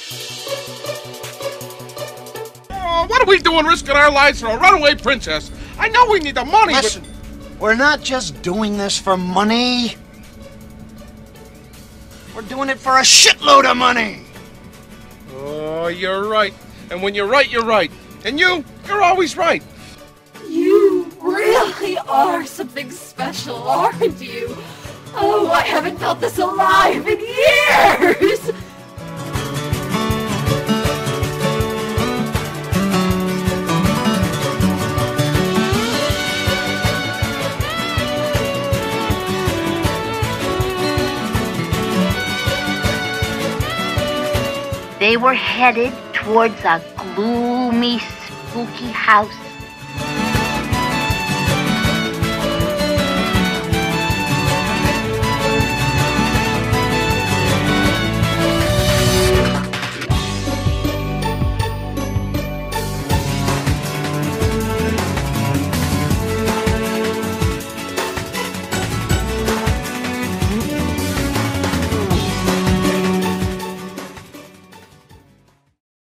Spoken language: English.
Oh, what are we doing risking our lives for a runaway princess? I know we need the money, Listen, we're not just doing this for money. We're doing it for a shitload of money. Oh, you're right. And when you're right, you're right. And you're always right. You really are something special, aren't you? Oh, I haven't felt this alive in years! They were headed towards a gloomy, spooky house